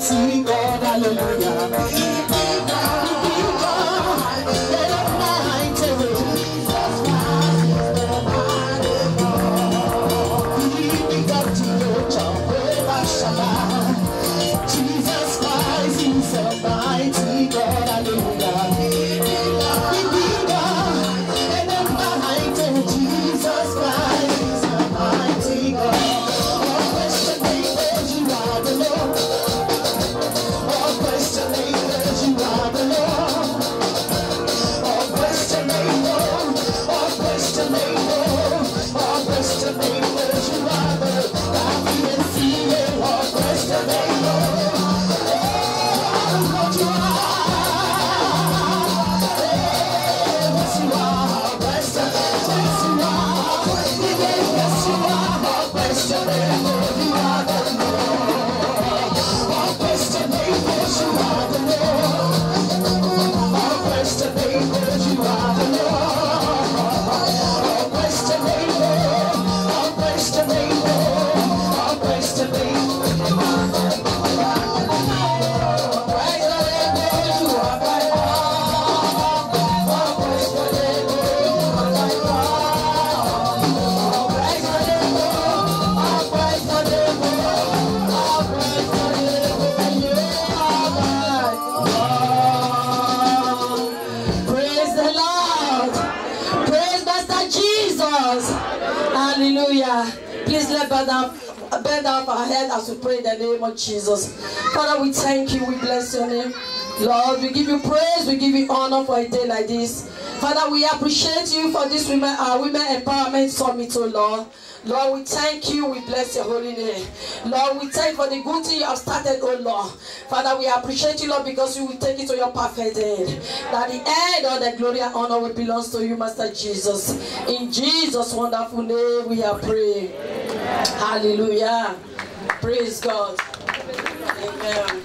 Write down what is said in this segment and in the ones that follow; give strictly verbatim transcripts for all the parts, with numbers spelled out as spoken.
mighty God, hallelujah. Jesus Christ is a mighty God, hallelujah. Jesus Christ is a mighty God. All question makers, you are the Lord. All question makers, you are the Lord. All question makers, all question makers, all question makers, you are the God we can see it. All question makers, what you are. Yes, you are. All question, yes, you are. Yes, you are. All question makers, you are the Lord. All question makers, you are the Lord. All question makers, you are the Lord. All question makers, all question makers, all question makers. Hallelujah. Please let bend down, bend down our head as we pray in the name of Jesus. Father, we thank you. We bless your name. Lord, we give you praise. We give you honor for a day like this. Father, we appreciate you for this women, our Women Empowerment Summit, oh Lord. Lord, we thank you. We bless your holy name. Lord, we thank you for the good thing you have started, oh Lord. Father, we appreciate you, Lord, because you will take it to your perfect end. That the end of the glory and honor will belongs to you, Master Jesus. In Jesus' wonderful name we are praying. Amen. Hallelujah. Praise God. Amen.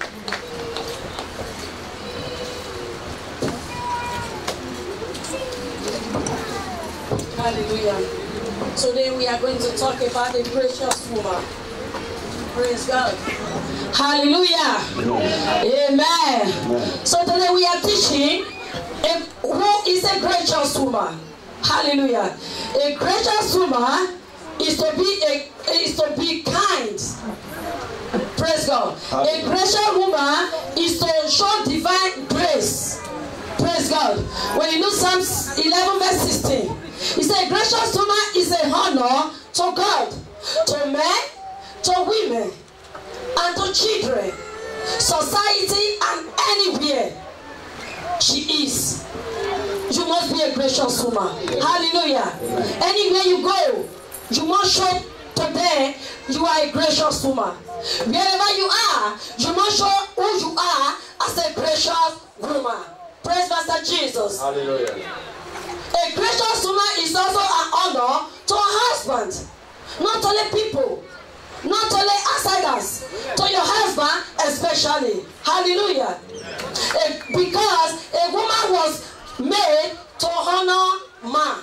Hallelujah. Today we are going to talk about a gracious woman. Praise God. Hallelujah. Amen. Amen. So today we are teaching a, who is a gracious woman. Hallelujah. A gracious woman is to be a is to be kind. Praise God. A gracious woman is to show divine grace. Praise God. When you look Psalms eleven verse sixteen. He said, gracious woman is a honor to God, to men, to women, and to children, society, and anywhere she is. You must be a gracious woman. Hallelujah. Anywhere you go, you must show to them you are a gracious woman. Wherever you are, you must show who you are as a gracious woman. Praise Master Jesus. Hallelujah. A gracious woman is also an honor to her husband. Not only people, not only outsiders, to your husband especially. Hallelujah. A, because a woman was made to honor man.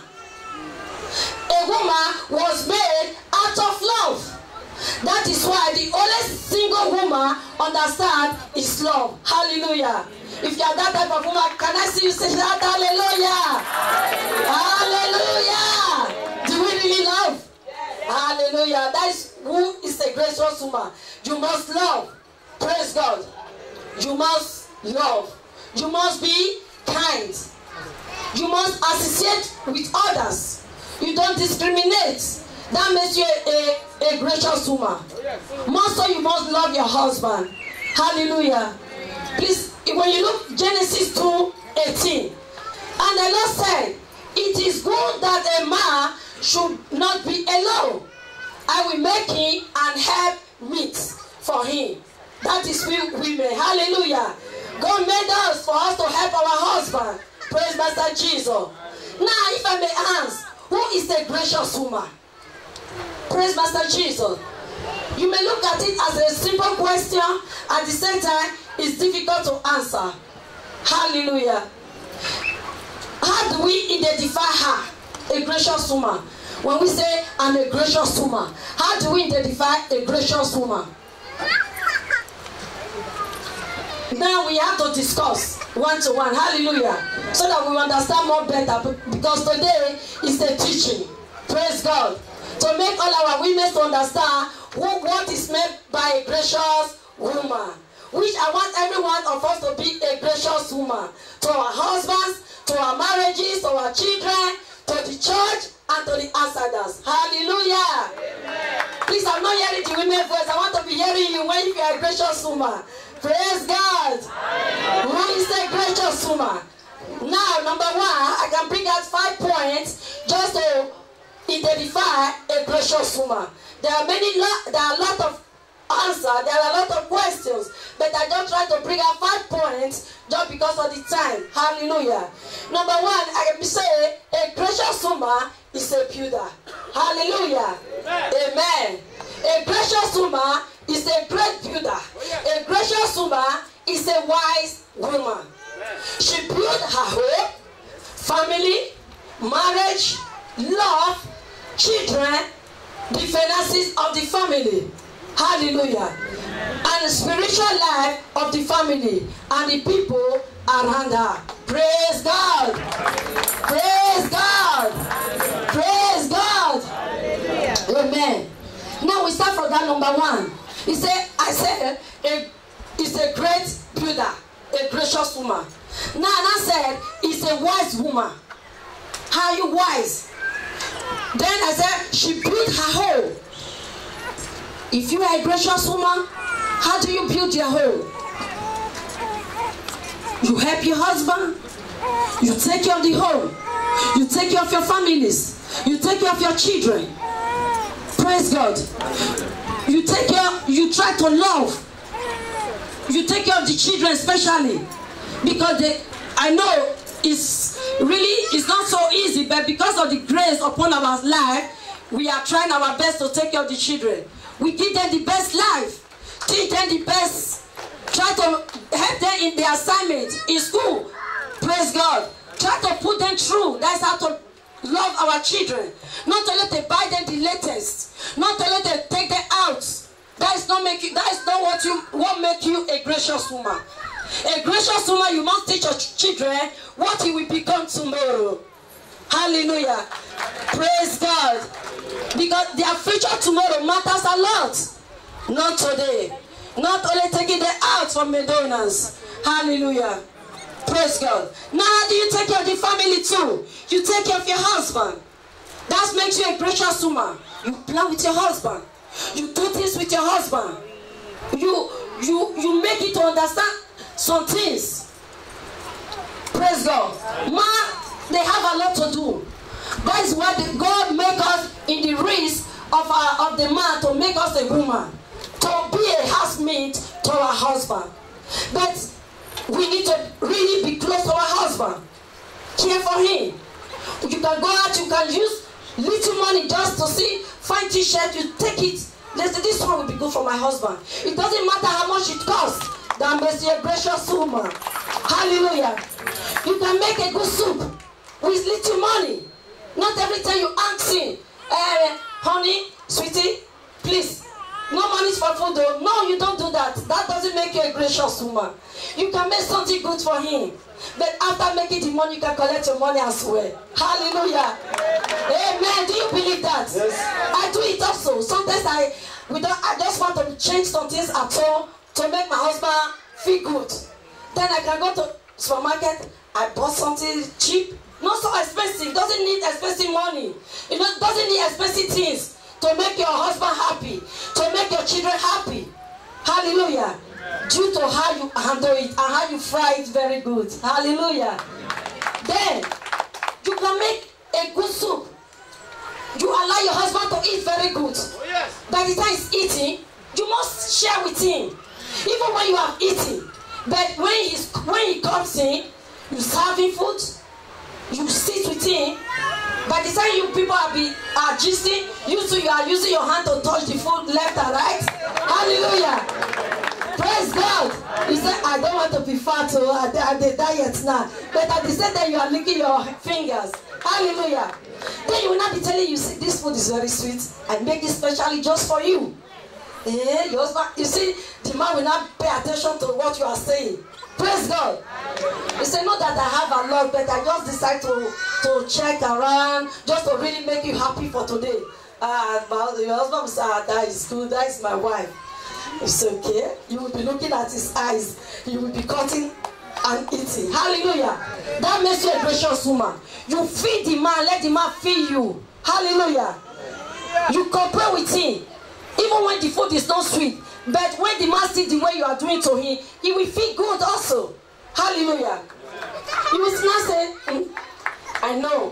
A woman was made out of love. That is why the only single woman understand is love. Hallelujah. If you are that type of woman, can I see you say that? Hallelujah. Hallelujah. Do we really love? Hallelujah. That is who is a gracious woman. You must love. Praise God. You must love. You must be kind. You must associate with others. You don't discriminate. That makes you a, a, a gracious woman. Most so you must love your husband. Hallelujah. Please, when you look Genesis two eighteen, and the Lord said, it is good that a man should not be alone. I will make him and help meet for him. That is we women. Hallelujah. God made us for us to help our husband. Praise Master Jesus. Now, if I may ask, who is the gracious woman? Praise Master Jesus. You may look at it as a simple question, at the same time, it's difficult to answer. Hallelujah. How do we identify her, a gracious woman? When we say, I'm a gracious woman, how do we identify a gracious woman? Now we have to discuss one to one. Hallelujah. So that we understand more better. Because today is the teaching. Praise God. To make all our women to understand who, what is meant by a gracious woman. Which I want every one of us to be a gracious woman. To our husbands, to our marriages, to our children, to the church, and to the outsiders. Hallelujah. Amen. Please, I'm not hearing the women voice. I want to be hearing you when you are a gracious woman. Praise God. Amen. Who is a gracious woman? Now, number one, I can bring out five points just to identify a gracious woman. There are many, there are a lot of answers, there are a lot of questions, but I just try to bring out five points just because of the time. Hallelujah. Number one, I can say a gracious woman is a builder. Hallelujah. Amen. Amen. A gracious woman is a great builder. A gracious woman is a wise woman. She built her home, family, marriage, love, children, the finances of the family. Hallelujah. And the spiritual life of the family and the people around her. Praise God. Praise God. Praise God. Amen. Now we start from that number one. He said, I said, a, it's a great builder, a gracious woman. Now I said, it's a wise woman. How are you wise? Then I said, she built her home. If you are a gracious woman, how do you build your home? You help your husband. You take care of the home. You take care of your families. You take care of your children. Praise God. You take care, you try to love. You take care of the children especially. Because they, I know it's really, it's not so easy, but because of the grace upon our life, we are trying our best to take care of the children. We give them the best life. Teach them the best. Try to help them in their assignment in school. Praise God. Try to put them through. That's how to love our children. Not to let them buy them the latest. Not to let them take them out. That is not make you, that is not what you what make you a gracious woman. A gracious woman, you must teach your children what you will become tomorrow. Hallelujah. Praise God. Because their future tomorrow matters a lot. Not today. Not only taking them out from McDonald's. Hallelujah. Praise God. Now how do you take care of the family too? You take care of your husband. That makes you a gracious woman. You plan with your husband. You do things with your husband. You you you make it to understand some things. Praise God. Man, they have a lot to do. That is why God make us in the race of our of the man to make us a woman, to be a housemate to our husband. But we need to really be close to our husband. Care for him. You can go out, you can use little money just to see, find t-shirt, you take it. Let's say this one will be good for my husband. It doesn't matter how much it costs. That makes you a gracious woman. Hallelujah. You can make a good soup with little money. Not every time you ask him, uh, honey, sweetie, please. No money for food though. No, you don't do that. That doesn't make you a gracious woman. You can make something good for him. But after making the money, you can collect your money as well. Hallelujah. Amen. Do you believe that? Yes. I do it also. Sometimes I, we don't, I just want to change some things at all to make my husband feel good. Then I can go to supermarket. I bought something cheap. Not so expensive. Doesn't need expensive money. It doesn't need expensive things to make your husband happy, to make your children happy. Hallelujah. Due to how you handle it and how you fry it very good. Hallelujah. Then you can make a good soup. You allow your husband to eat very good. By the time he's eating, you must share with him. Even when you have eaten. But when he's when he comes in, you serve him food, you sit with him. By the time you people are be are gisting, you too you are using your hand to touch the food left and right. Hallelujah. Praise God. You say, I don't want to be fat, so I at the diet now. But at the same time, you are licking your fingers. Hallelujah. Then you will not be telling you, see, this food is very sweet. I make it specially just for you. Eh, your husband, you see, the man will not pay attention to what you are saying. Praise God. You say, not that I have a lot, but I just decide to, to check around, just to really make you happy for today. Uh, but your husband will say, ah, that is good, that is my wife. It's okay. You will be looking at his eyes. You will be cutting and eating. Hallelujah. That makes you a gracious woman. You feed the man, let the man feed you. Hallelujah. You compare with him. Even when the food is not sweet. But when the man sees the way you are doing to him, he will feel good also. Hallelujah. You will not say, mm, I know.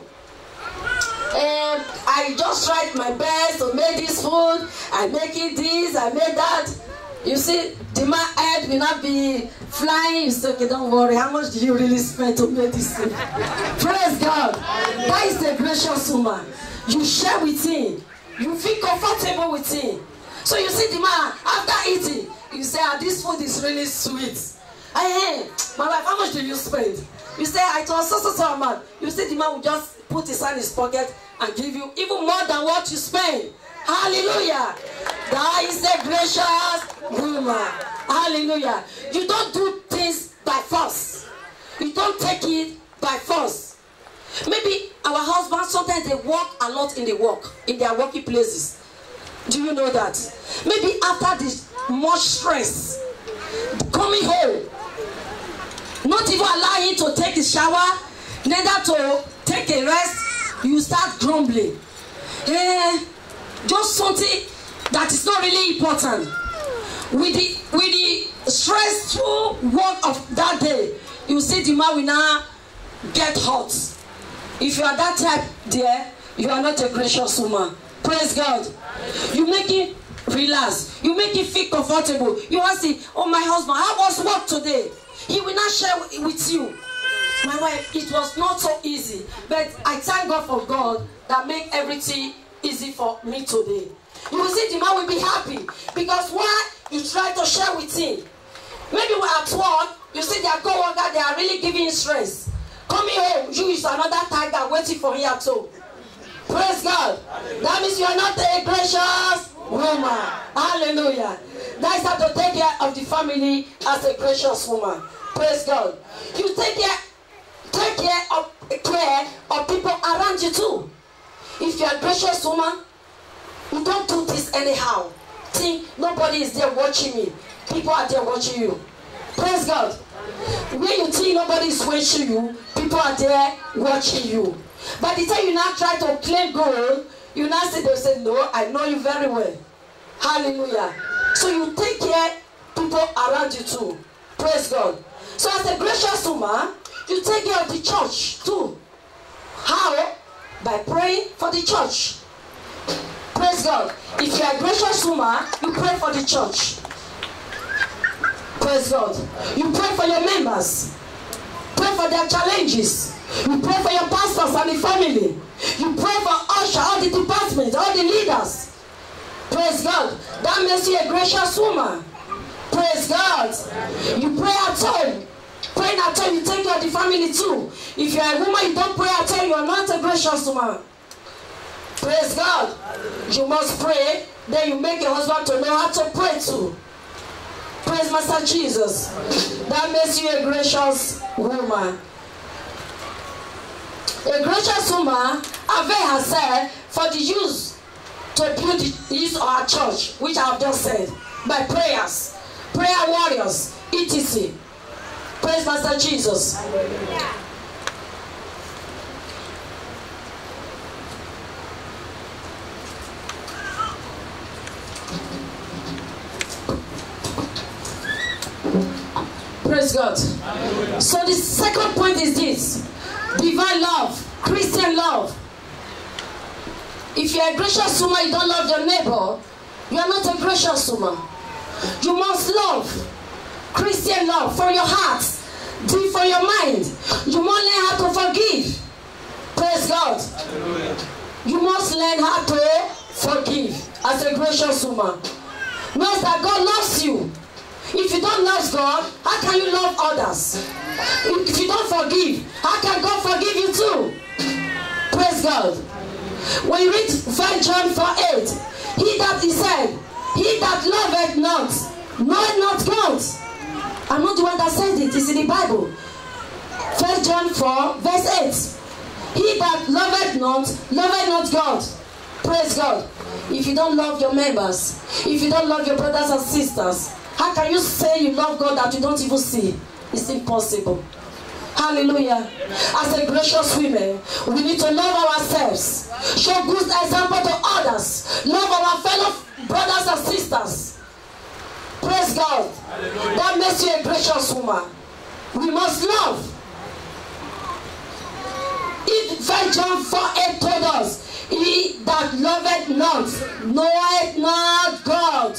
Um, I just tried my best to make this food. I make it this, I made that. You see, the man head will not be flying. You say, okay, don't worry. How much do you really spend to make this food? Praise God. That is the gracious woman. You share with him. You feel comfortable with him. So you see the man, after eating, you say, ah, this food is really sweet. Hey, hey, my wife, how much do you spend? You say, I told so so so man. You see the man will just put his hand in his pocket and give you even more than what you spend. Hallelujah. That is a gracious woman. Hallelujah. You don't do things by force. You don't take it by force. Maybe our husbands, sometimes they work a lot in the work, in their working places. Do you know that? Maybe after this much stress, coming home, not even allowing to take a shower, neither to take a rest, you start grumbling. Eh, just something that is not really important. With the with the stressful work of that day, you see the man will now get hot. If you are that type, dear, you are not a gracious woman. Praise God. You make it relax. You make it feel comfortable. You want to say, oh, my husband, how was work today? He will not share with you. My wife, it was not so easy. But I thank God for God that make everything easy for me today. You will see the man will be happy. Because why? You try to share with him. Maybe we're at work, you see their co-worker, they are really giving him stress. Coming home, you is another tiger waiting for him at home. Praise God. That means you are not a gracious woman. Hallelujah. That is how to take care of the family as a gracious woman. Praise God. You take care, take care of care of people around you too. If you are a gracious woman, you don't do this anyhow. Think nobody is there watching me. People are there watching you. Praise God. When you think nobody is watching you, people are there watching you. By the time you now try to claim gold, you now see them say, no, I know you very well. Hallelujah. So you take care of people around you too. Praise God. So as a gracious woman, you take care of the church too. How? By praying for the church. Praise God. If you are a gracious woman, you pray for the church. Praise God. You pray for your members. Pray for their challenges. You pray for your pastors and the family. You pray for usher, all the departments, all the leaders. Praise God. That makes you a gracious woman. Praise God. You pray at home. Praying at home, you take care of the family too. If you are a woman, you don't pray at home, you are not a gracious woman. Praise God. You must pray. Then you make your husband to know how to pray too. Praise Master Jesus. That makes you a gracious woman. A gracious woman avail herself for the use to build the use of our church, which I have just said, by prayers, prayer warriors, et cetera. Praise Master Jesus. Praise God. So the second point is this: divine love, Christian love. If you are a gracious woman, you don't love your neighbor, you are not a gracious woman. You must love, Christian love, from your heart, deep from your mind. You must learn how to forgive. Praise God. Hallelujah. You must learn how to forgive as a gracious woman. Know that God loves you. If you don't love God, how can you love others? If you don't forgive, how can God forgive you too? Praise God. When you read First John four eight, he that he said, he that loveth not, knoweth not God. I'm not the one that said it, it's in the Bible. First John four, verse eight. He that loveth not, loveth not God. Praise God. If you don't love your members, if you don't love your brothers and sisters, how can you say you love God that you don't even see? It's impossible. Hallelujah. As a gracious women, we need to love ourselves, show good example to others, love our fellow brothers and sisters. Praise God. Hallelujah. That makes you a gracious woman. We must love. If First John four eight told us, he that loveth not knoweth not God.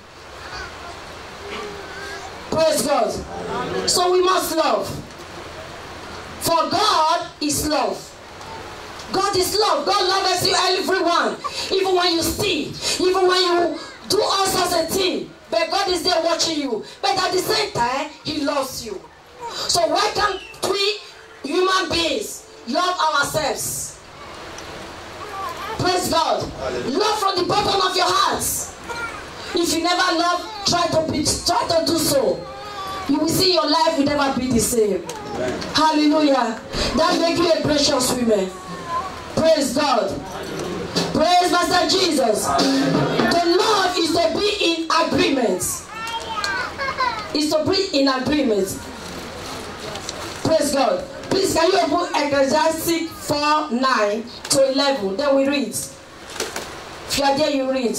Praise God. So we must love. For God is love. God is love. God loves you, everyone. Even when you steal, even when you do all sorts of things, but God is there watching you. But at the same time, He loves you. So why can't we human beings love ourselves? Praise God. Hallelujah. Love from the bottom of your hearts. If you never love, try to be, try to do so. You will see your life will never be the same. Amen. Hallelujah. That makes you a gracious woman. Praise God. Praise Master Jesus. The love is to be in agreement. Is to be in agreement. Praise God. Please, can you open Ecclesiastes four nine to eleven? Then we read. If you are there, you read.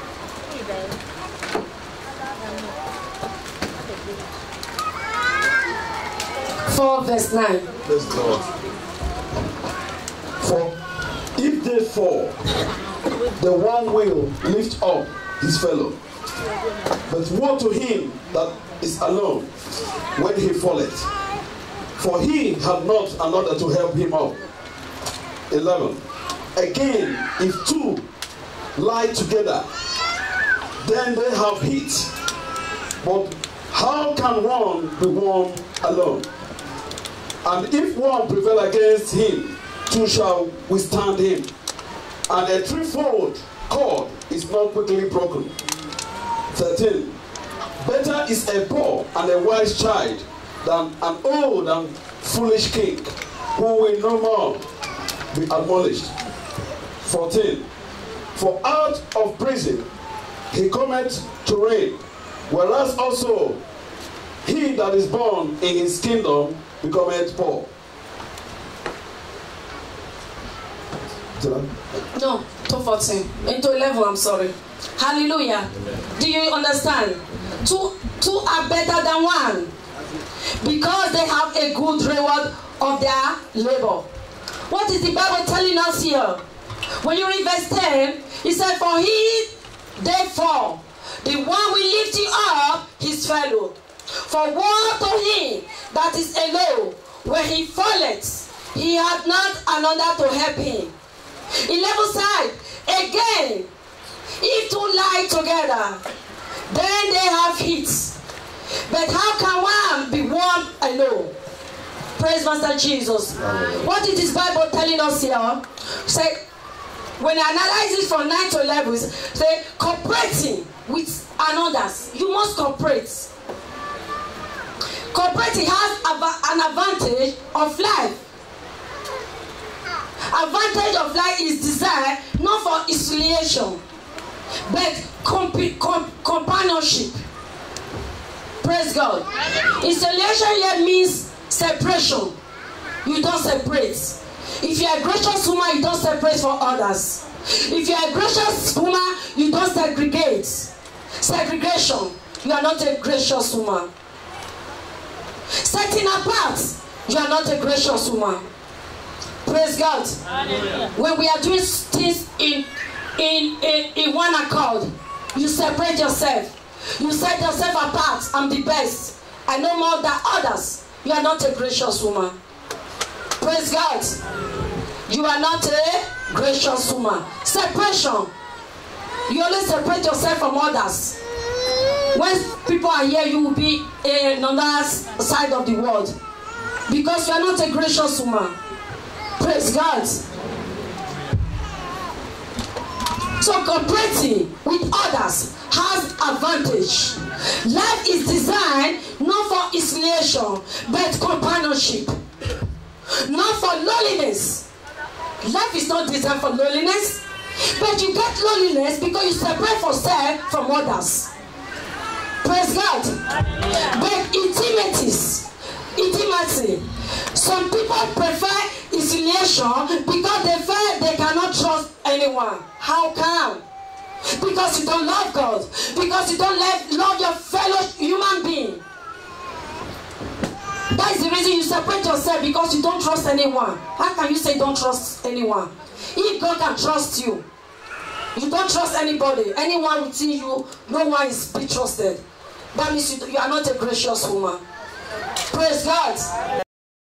four verse nine. Praise God. For if therefore the one will lift up his fellow, but woe to him that is alone when he falleth, for he had not another to help him up. eleven. Again, if two lie together, then they have heat. But how can one be warm alone? And if one prevail against him, two shall withstand him. And a threefold cord is not quickly broken. thirteen. Better is a poor and a wise child than an old and foolish king, who will no more be admonished. fourteen. For out of prison he cometh to reign, whereas also he that is born in his kingdom becometh poor. No, two fourteen. Into eleven, I'm sorry. Hallelujah. Amen. Do you understand? Two, two are better than one, because they have a good reward of their labor. What is the Bible telling us here? When you read verse ten, it said, for he therefore, the one will lift you up, his fellow. For woe to him that is alone, when he falleth, he hath not another to help him. eleven side, again, if two lie together, then they have heat. But how can one be warm alone? Praise Master Jesus. Amen. What is this Bible telling us here? Say, when I analyze it from nine to eleven, say, cooperating with others. You must cooperate. Cooperating has an advantage of life. Advantage of life is desire, not for isolation, but comp comp companionship. Praise God. Isolation here means separation. You don't separate. If you are a gracious woman, you don't separate for others. If you are a gracious woman, you don't segregate. Segregation. You are not a gracious woman. Setting apart. You are not a gracious woman. Praise God. Hallelujah. When we are doing things in, in, in, in one accord, you separate yourself. You set yourself apart. I'm the best. I know more than others. You are not a gracious woman. Praise God. You are not a gracious woman. Separation. You always separate yourself from others. When people are here, you will be on another side of the world. Because you are not a gracious woman. Praise God. So cooperating with others has advantage. Life is designed not for isolation, but companionship. Not for loneliness. Life is not designed for loneliness, but you get loneliness because you separate yourself from others. Praise God. But intimities, intimacy. Some people prefer isolation because they feel they cannot trust anyone. How come? Because you don't love God. Because you don't love, love your fellow human being. That is the reason you separate yourself, because you don't trust anyone. How can you say don't trust anyone? If God can trust you, you don't trust anybody. Anyone within you, no one is be trusted. That means you, you are not a gracious woman. Praise God.